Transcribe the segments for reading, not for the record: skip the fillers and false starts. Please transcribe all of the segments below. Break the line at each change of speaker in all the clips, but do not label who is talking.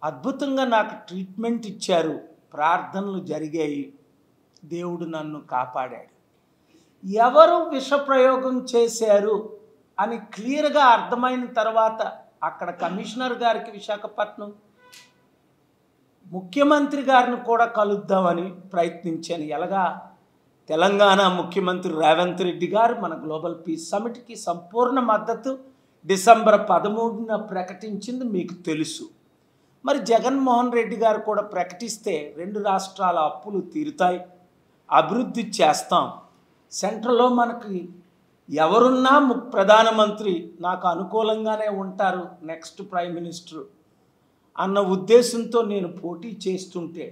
అద్భుతంగా నాకు ట్రీట్మెంట్ ఇచ్చారు, ప్రార్థనలు జరిగాయి, దేవుడు నన్ను కాపాడాడు. ఎవరు విషప్రయోగం చేశారు అని క్లియర్గా అర్థమైన తర్వాత అక్కడ కమిషనర్ గారికి విశాఖపట్నం ముఖ్యమంత్రి గారిని కూడా కలుద్దామని ప్రయత్నించాను. ఎలాగా తెలంగాణ ముఖ్యమంత్రి రేవంత్ రెడ్డి గారు మన గ్లోబల్ పీస్ సమిట్కి సంపూర్ణ మద్దతు డిసెంబర్ 13న ప్రకటించింది మీకు తెలుసు. మరి జగన్మోహన్ రెడ్డి గారు కూడా ప్రకటిస్తే 2 రాష్ట్రాల అప్పులు తీరుతాయి, అభివృద్ధి చేస్తాం, సెంట్రల్లో మనకి ఎవరున్నా ప్రధానమంత్రి నాకు అనుకూలంగానే ఉంటారు, నెక్స్ట్ ప్రైమ్ మినిస్టర్ అన్న ఉద్దేశంతో నేను పోటీ చేస్తుంటే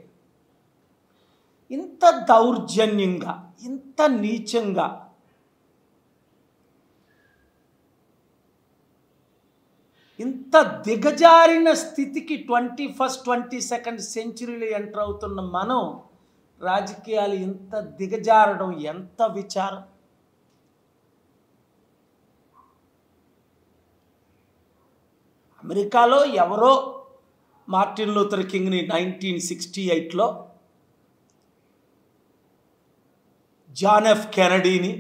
ఇంత దౌర్జన్యంగా, ఇంత నీచంగా ఇంత దిగజారిన స్థితికి 21st 22nd సెంచరీలో ఎంటర్ అవుతున్న మనం రాజకీయాలు ఇంత దిగజారడం ఎంత విచారం. అమెరికాలో ఎవరో మార్టిన్ లూథర్ కింగ్ని 1968లో, జాన్ ఎఫ్ కెనడీని,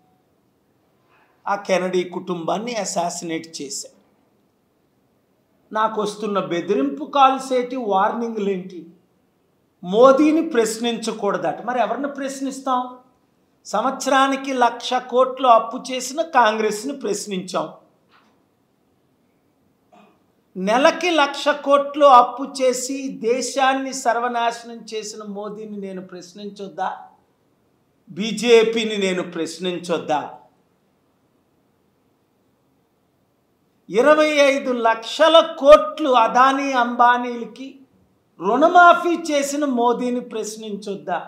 ఆ కెనడీ కుటుంబాన్ని అసాసినేట్ చేశారు. నాకు వస్తున్న బెదిరింపు కాల్స్ ఏంటి, వార్నింగ్లు ఏంటి? మోదీని ప్రశ్నించకూడదట. మరి ఎవరిని ప్రశ్నిస్తాం? సంవత్సరానికి 1,00,000 కోట్లు అప్పు చేసిన కాంగ్రెస్ని ప్రశ్నించాం. నెలకి 1,00,000 కోట్లు అప్పు చేసి దేశాన్ని సర్వనాశనం చేసిన మోదీని నేను ప్రశ్నించొద్దా? బీజేపీని నేను ప్రశ్నించొద్దా? 25 లక్షల కోట్లు అదానీ అంబానీలకి రుణమాఫీ చేసిన మోదీని ప్రశ్నించొద్దా?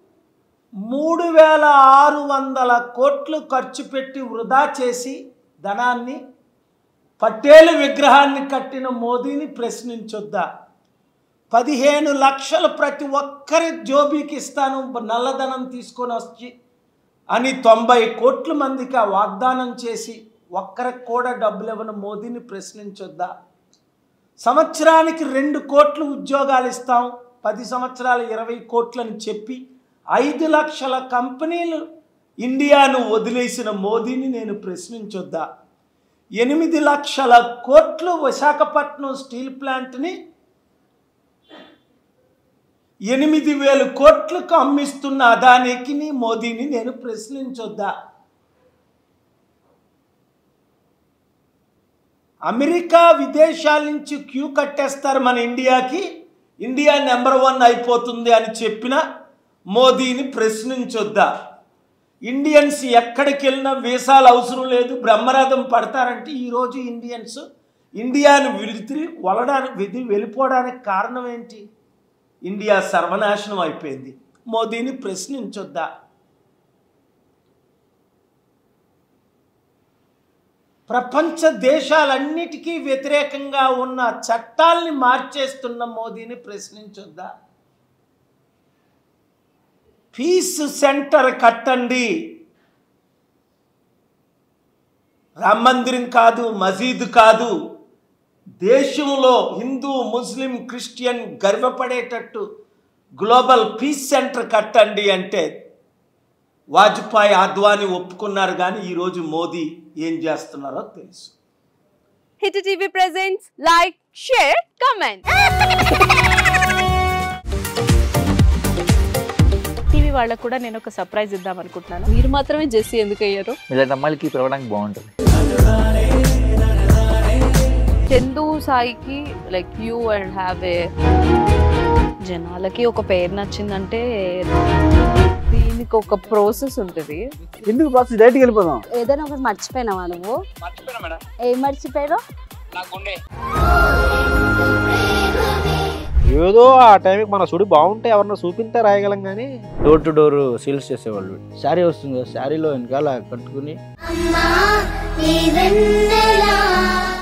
3,600 కోట్లు ఖర్చు పెట్టి వృధా చేసి ధనాన్ని పటేల్ విగ్రహాన్ని కట్టిన మోదీని ప్రశ్నించొద్దా? 15 లక్షలు ప్రతి ఒక్కరి జోబీకి ఇస్తాను, నల్లధనం తీసుకొని వచ్చి అని 90 కోట్ల మందికి ఆ వాగ్దానం చేసి ఒక్కరికి కూడా డబ్బులు ఇవ్వని మోదీని ప్రశ్నించొద్దా? సంవత్సరానికి 2 కోట్ల ఉద్యోగాలు ఇస్తాం, 10 సంవత్సరాలు 20 కోట్లని చెప్పి 5 లక్షల కంపెనీలు ఇండియాను వదిలేసిన మోదీని నేను ప్రశ్నించొద్దా? 8 లక్షల కోట్లు విశాఖపట్నం స్టీల్ ప్లాంట్ని 8,000 కోట్లకు అమ్మిస్తున్న అదానీకి మోదీని నేను ప్రశ్నించొద్దా? అమెరికా విదేశాల నుంచి క్యూ కట్టేస్తారు మన ఇండియాకి, ఇండియా నెంబర్ 1 అయిపోతుంది అని చెప్పిన మోదీని ప్రశ్నించొద్దా? ఇండియన్స్ ఎక్కడికి వెళ్ళినా వీసాలు అవసరం లేదు, బ్రహ్మరథం పడతారంటే ఈరోజు ఇండియన్స్ ఇండియాను వెళ్ళిపోవడానికి కారణం ఏంటి? ఇండియా సర్వనాశనం అయిపోయింది. మోదీని ప్రశ్నించొద్దా? ప్రపంచ దేశాలన్నిటికీ వ్యతిరేకంగా ఉన్న చట్టాల్ని మార్చేస్తున్న మోదీని ప్రశ్నించొద్దా? పీస్ సెంటర్ కట్టండి, రామ మందిరం కాదు, మసీదు కాదు, దేశంలో హిందూ ముస్లిం క్రిస్టియన్ గర్వపడేటట్టు గ్లోబల్ పీస్ సెంటర్ కట్టండి అంటే వాజ్పేయి అద్వానీ ఒప్పుకున్నారు. కానీ ఈరోజు మోదీ ఏం చేస్తున్నారో తెలుసు.
Hit TV presents like, share, comment. TV వాళ్ళకు కూడా నేను ఒక సర్ప్రైజ్ ఇద్దాం అనుకుంటున్నాను. మీరు మాత్రమే జెస్సీ ఎందుకు అయ్యారు?
ఇలాంటి అమ్మాయిలకి పిలవడానికి బాగుంటుంది.
చందు సాయికి like you and have a, జనాలకి ఒక పేరు నచ్చిందంటే దీనికి ఒక ప్రాసెస్ ఉంటుంది.
ఎందుకు ప్రాసెస్? డైరెక్ట్‌గా వెళ్ళిపోదాం.
ఏదైనా ఒకటి మర్చిపోయినావా నువ్వు?
మర్చిపోయినా మేడం.
ఏం మర్చిపోయావు?
నా గుండె.
ఏదో ఆ టైంకి మన సుడి బాగుంటే ఎవరన్నా చూపిస్తే రాయగలం కానీ డోర్ టు డోర్ సేల్స్ చేసేవాళ్ళు. శారీ వస్తుంది, శారీలో వెనకాల కట్టుకుని